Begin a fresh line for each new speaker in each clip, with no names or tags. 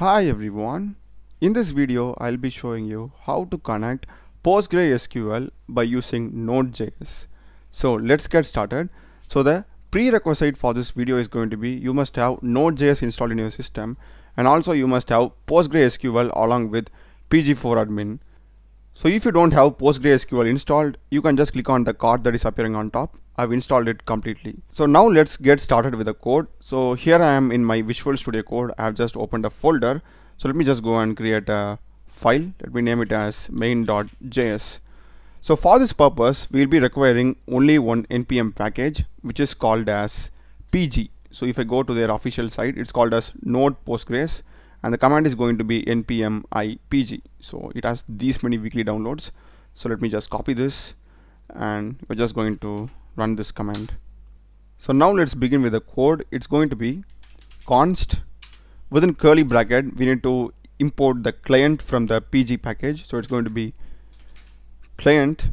Hi everyone. In this video, I'll be showing you how to connect PostgreSQL by using nodejs. So let's get started. So the prerequisite for this video is going to be you must have nodejs installed in your system, and also you must have PostgreSQL along with pg4admin. So if you don't have PostgreSQL installed, you can just click on the card that is appearing on top. I've installed it completely. So now let's get started with the code. So here I am in my Visual Studio Code. I have just opened a folder. So let me just go and create a file. Let me name it as main.js. So for this purpose, we'll be requiring only one npm package, which is called as pg. So if I go to their official site, it's called as node postgres, and the command is going to be npm ipg. So it has these many weekly downloads. So let me just copy this, and we're just going to run this command. So now let's begin with the code. It's going to be const, within curly bracket we need to import the client from the pg package. So it's going to be client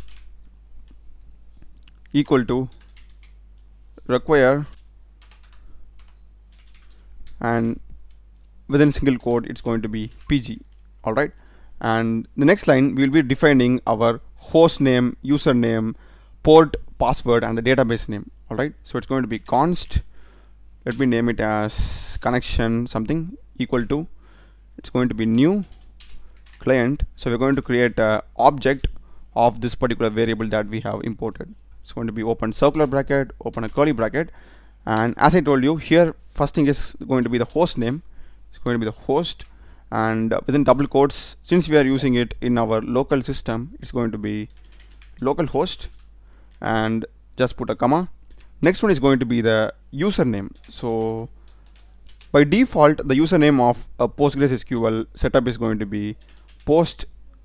equal to require, and within single quote it's going to be pg. Alright, and the next line we'll be defining our host name, username, port, password, and the database name. Alright, so it's going to be const, let me name it as connection something, equal to, it's going to be new client. So we're going to create a object of this particular variable that we have imported. It's going to be open circular bracket, open a curly bracket, and as I told you here, first thing is going to be the host name. It's going to be the host, and within double quotes, since we are using it in our local system, it's going to be localhost, and just put a comma. Next one is going to be the username. So by default, the username of a PostgreSQL setup is going to be postgres.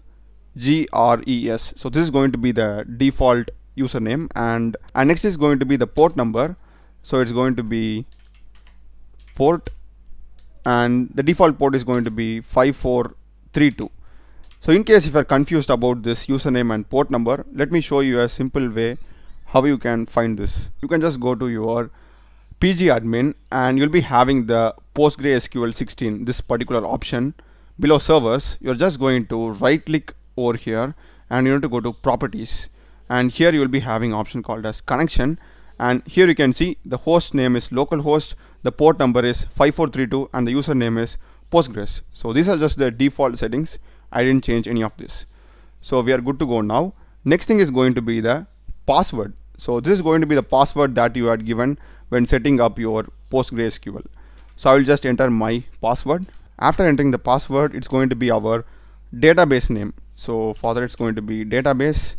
So this is going to be the default username, and next is going to be the port number. So it's going to be port, and the default port is going to be 5432. So in case if you're confused about this username and port number, let me show you a simple way how you can find this. You can just go to your pg admin, and you'll be having the PostgreSQL 16, this particular option below servers. You're just going to right click over here, and you need to go to properties, and here you will be having option called as connection, and here you can see the host name is localhost, the port number is 5432, and the username is Postgres. So these are just the default settings. I didn't change any of this. So we are good to go now. Next thing is going to be the password. So this is going to be the password that you had given when setting up your PostgreSQL. So I will just enter my password. After entering the password, it's going to be our database name. So for that, it's going to be database,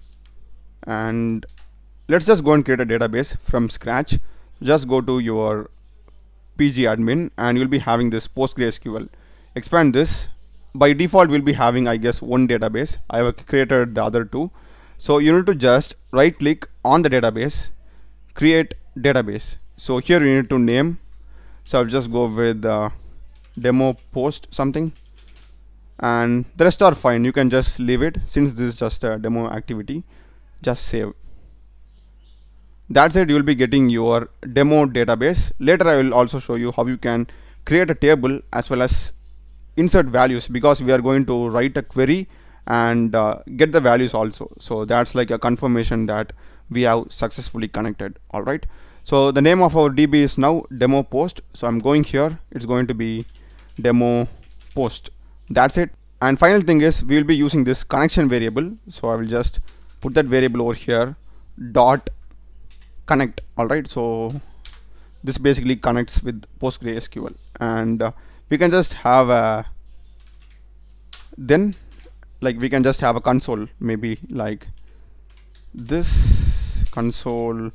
and let's just go and create a database from scratch. Just go to your pg admin, and you'll be having this PostgreSQL. Expand this. By default, we'll be having, I guess, one database. I have created the other two. So you need to just right click on the database, create database. So here you need to name. So I'll just go with demo post something, and the rest are fine. You can just leave it since this is just a demo activity. Just save. That's it. You'll be getting your demo database. Later I will also show you how you can create a table as well as insert values, because we are going to write a query and get the values also. So that's like a confirmation that we have successfully connected. All right, so the name of our DB is now demo post. So I'm going here, it's going to be demo post. That's it. And final thing is we will be using this connection variable. So I will just put that variable over here, dot connect. All right, so this basically connects with PostgreSQL, and we can just have a we can just have a console, maybe like this, console.log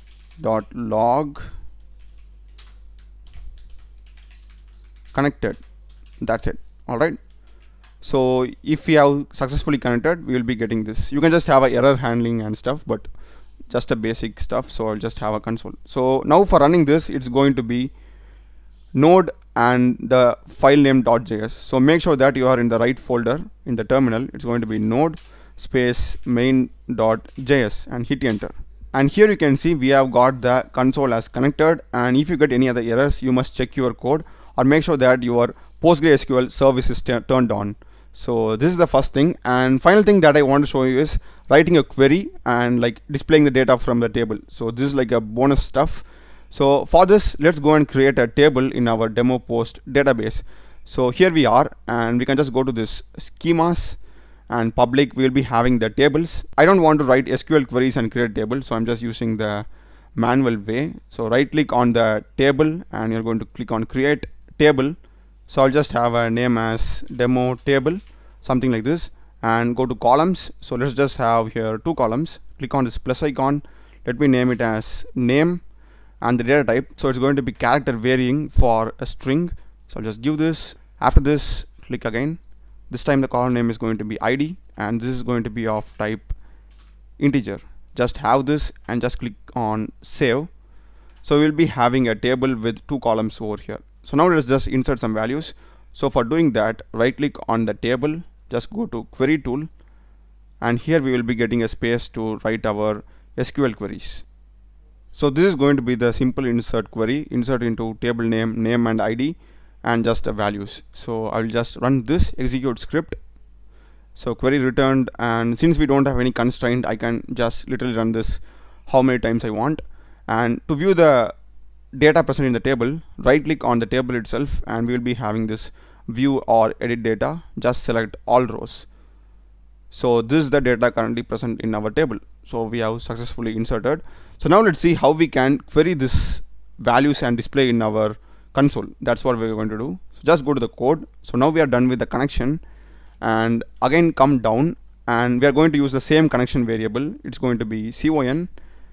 connected. That's it. All right, so if we have successfully connected, we will be getting this. You can just have a error handling and stuff, but just a basic stuff. So I'll just have a console. So now for running this, it's going to be node and the file name .js. So make sure that you are in the right folder in the terminal. It's going to be node space main.js, and hit enter. And here you can see we have got the console as connected, and if you get any other errors, you must check your code or make sure that your PostgreSQL service is turned on. So this is the first thing, and final thing that I want to show you is writing a query and like displaying the data from the table. So this is like a bonus stuff. So for this, let's go and create a table in our demo post database. So here we are, and we can just go to this schemas and public. We will be having the tables. I don't want to write SQL queries and create table, so I'm just using the manual way. So right click on the table and you're going to click on create table. So I'll just have a name as demo table, something like this, and go to columns. So let's just have here 2 columns. Click on this plus icon. Let me name it as name and the data type. So it's going to be character varying for a string. So I'll just give this. After this, click again. This time the column name is going to be ID, and this is going to be of type integer. Just have this and just click on save. So we'll be having a table with 2 columns over here. So now let's just insert some values. So for doing that, right click on the table, just go to query tool, and here we will be getting a space to write our SQL queries. So this is going to be the simple insert query, insert into table name, name and ID, and just the values. So I will just run this execute script. So query returned, and since we don't have any constraint, I can just literally run this how many times I want. And to view the data present in the table, right click on the table itself, and we will be having this view or edit data. Just select all rows. So this is the data currently present in our table. So we have successfully inserted. So now let's see how we can query this values and display in our console. That's what we're going to do. So just go to the code. So now we are done with the connection, and again come down, and we are going to use the same connection variable. It's going to be con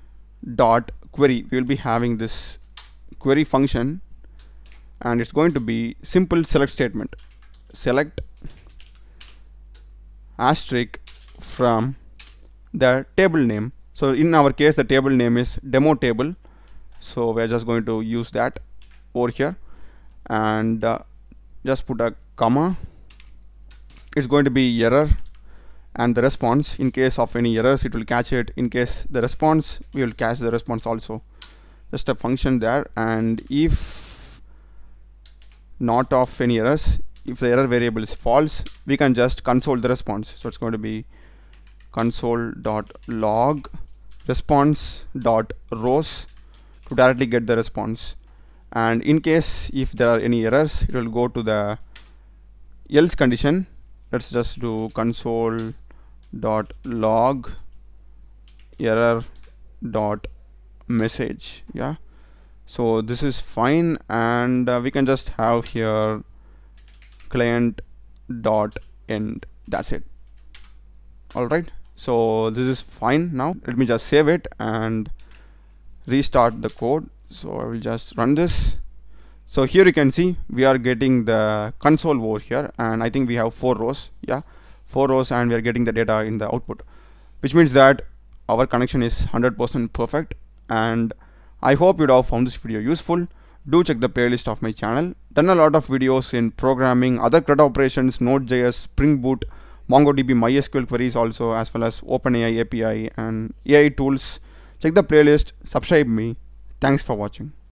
dot query. We will be having this query function, and it's going to be simple select statement. Select asterisk from the table name. So in our case, the table name is demo table. So we're just going to use that over here, and just put a comma. It's going to be error and the response. In case of any errors, it will catch it. In case the response, we will catch the response also. Just a function there, and if not of any errors, if the error variable is false, we can just console the response. So it's going to be console.log response.rows to directly get the response. And in case if there are any errors, it will go to the else condition. Let's just do console.log error.message. Yeah, so this is fine, and we can just have here client.end. That's it. All right, so this is fine. Now let me just save it and restart the code. So I will just run this. So here you can see we are getting the console over here, and I think we have 4 rows. Yeah, 4 rows, and we are getting the data in the output, which means that our connection is 100% perfect. And I hope you'd have found this video useful. Do check the playlist of my channel. Done a lot of videos in programming, other CRUD operations, Node.js, Spring Boot, MongoDB, MySQL queries also, as well as OpenAI API and AI tools. Check the playlist, subscribe me. Thanks for watching.